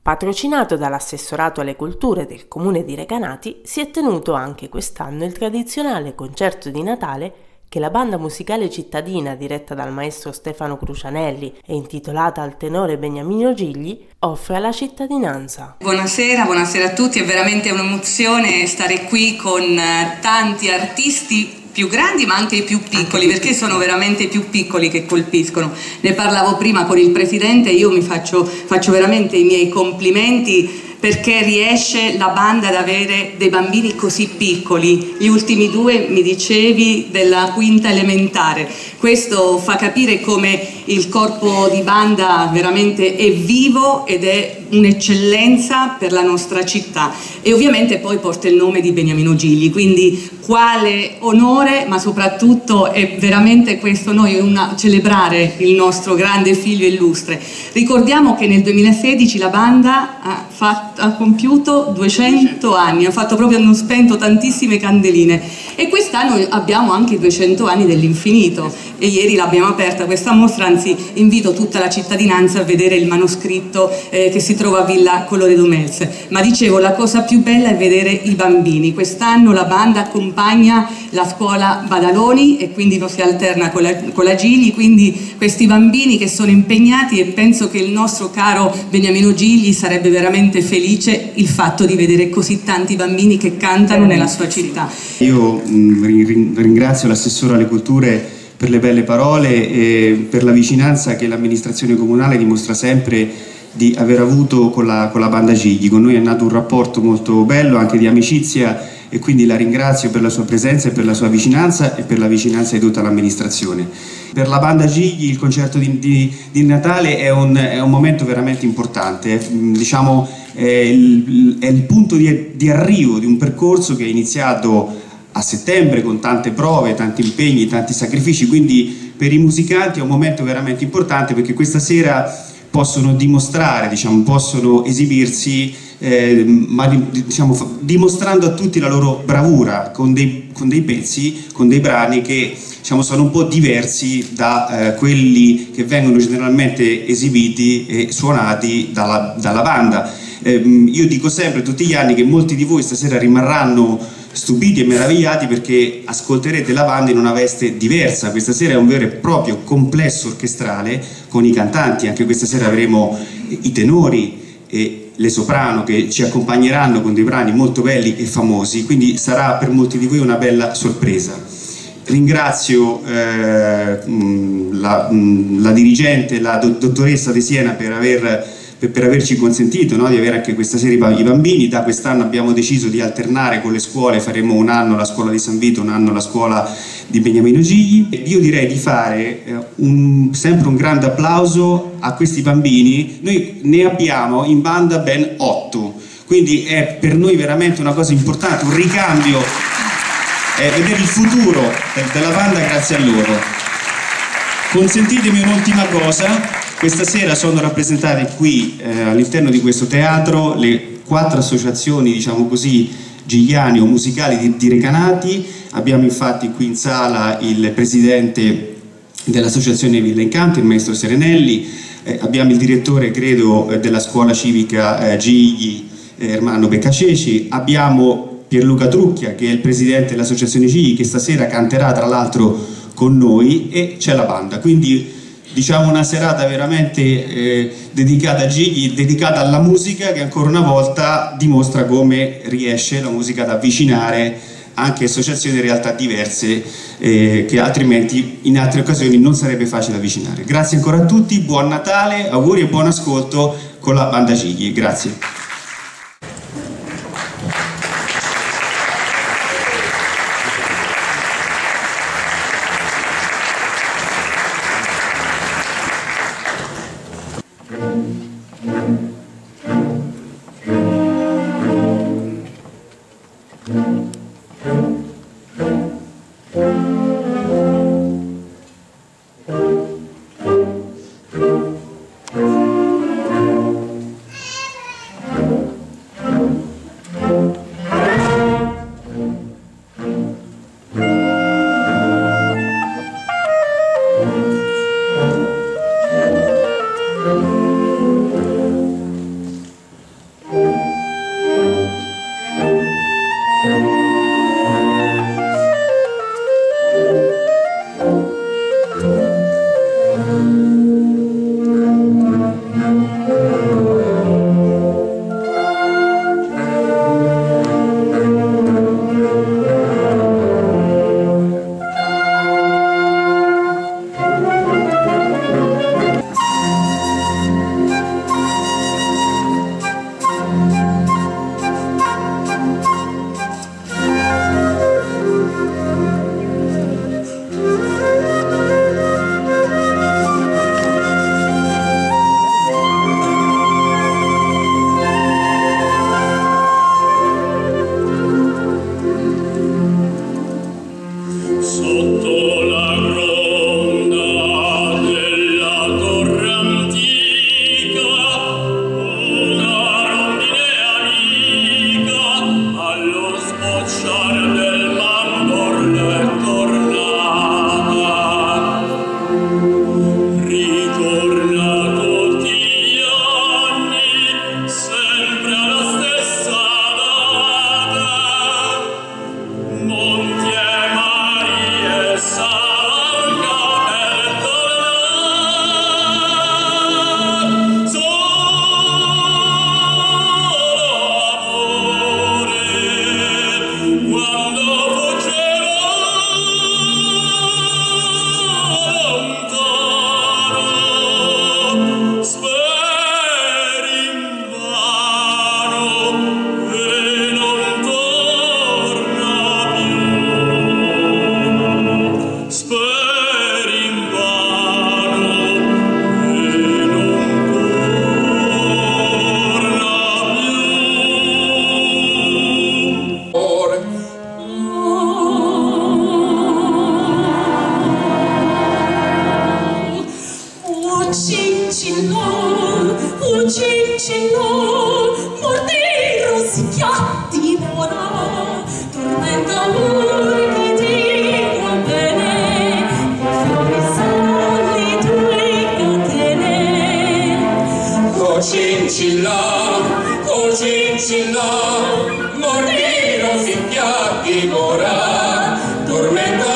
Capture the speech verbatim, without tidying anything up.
Patrocinato dall'Assessorato alle Culture del Comune di Recanati, si è tenuto anche quest'anno il tradizionale concerto di Natale che la banda musicale cittadina, diretta dal maestro Stefano Crucianelli e intitolata al tenore Beniamino Gigli, offre alla cittadinanza. Buonasera, buonasera a tutti, è veramente un'emozione stare qui con tanti artisti più grandi ma anche i più piccoli, perché sono veramente i più piccoli che colpiscono. Ne parlavo prima con il presidente, io mi faccio, faccio veramente i miei complimenti perché riesce la banda ad avere dei bambini così piccoli. Gli ultimi due mi dicevi della quinta elementare. Questo fa capire come il corpo di banda veramente è vivo ed è un'eccellenza per la nostra città, e ovviamente poi porta il nome di Beniamino Gigli, quindi quale onore, ma soprattutto è veramente questo noi una, celebrare il nostro grande figlio illustre. Ricordiamo che nel duemilasedici la banda ha, fatto, ha compiuto duecento anni, ha fatto proprio, hanno spento tantissime candeline, e quest'anno abbiamo anche i duecento anni dell'infinito, e ieri l'abbiamo aperta questa mostra, anzi invito tutta la cittadinanza a vedere il manoscritto eh, che si trova a Villa Colloredo Mels. Ma dicevo, la cosa più bella è vedere i bambini. Quest'anno la banda accompagna la scuola Badaloni e quindi non si alterna con la, con la Gigli, quindi questi bambini che sono impegnati, e penso che il nostro caro Beniamino Gigli sarebbe veramente felice il fatto di vedere così tanti bambini che cantano nella sua città. Io mh, ringrazio l'assessore alle culture per le belle parole e per la vicinanza che l'amministrazione comunale dimostra sempre di aver avuto con la, con la banda Gigli. Con noi è nato un rapporto molto bello, anche di amicizia, e quindi la ringrazio per la sua presenza e per la sua vicinanza e per la vicinanza di tutta l'amministrazione. Per la banda Gigli il concerto di, di, di Natale è un, è un momento veramente importante, è, diciamo, è il, è il punto di, di arrivo di un percorso che è iniziato a settembre con tante prove, tanti impegni, tanti sacrifici, quindi per i musicanti è un momento veramente importante, perché questa sera possono diciamo, diciamo, possono esibirsi, eh, ma diciamo, dimostrando a tutti la loro bravura con dei, con dei pezzi, con dei brani che diciamo, sono un po' diversi da eh, quelli che vengono generalmente esibiti e suonati dalla, dalla banda. Eh, io dico sempre, tutti gli anni, che molti di voi stasera rimarranno stupiti e meravigliati perché ascolterete la banda in una veste diversa. Questa sera è un vero e proprio complesso orchestrale con i cantanti, anche questa sera avremo i tenori e le soprano che ci accompagneranno con dei brani molto belli e famosi, quindi sarà per molti di voi una bella sorpresa. Ringrazio eh, la, la dirigente, la dottoressa De Siena per aver per averci consentito, no, di avere anche questa sera i bambini. Da quest'anno abbiamo deciso di alternare con le scuole, faremo un anno la scuola di San Vito, un anno la scuola di Beniamino Gigli. Io direi di fare eh, un, sempre un grande applauso a questi bambini. Noi ne abbiamo in banda ben otto, quindi è per noi veramente una cosa importante, un ricambio, eh, vedere il futuro della banda grazie a loro. Consentitemi un'ultima cosa. Questa sera sono rappresentate qui eh, all'interno di questo teatro le quattro associazioni, diciamo così, gigliane o musicali di, di Recanati. Abbiamo infatti qui in sala il presidente dell'associazione Villa Incanto, il maestro Serenelli, eh, abbiamo il direttore, credo, eh, della scuola civica eh, Gigli, eh, Ermanno Beccaceci, abbiamo Pierluca Trucchia, che è il presidente dell'associazione Gigli, che stasera canterà tra l'altro con noi, e c'è la banda. Quindi diciamo una serata veramente eh, dedicata a Gigli, dedicata alla musica, che ancora una volta dimostra come riesce la musica ad avvicinare anche associazioni e realtà diverse eh, che altrimenti in altre occasioni non sarebbe facile avvicinare. Grazie ancora a tutti, buon Natale, auguri e buon ascolto con la banda Gigli. Grazie. cincillò, mordero si chiatti ora, tormenta lui che dico bene, fuori sali tue catene. O cincilla, o cincilla, mordero si chiatti ora, tormenta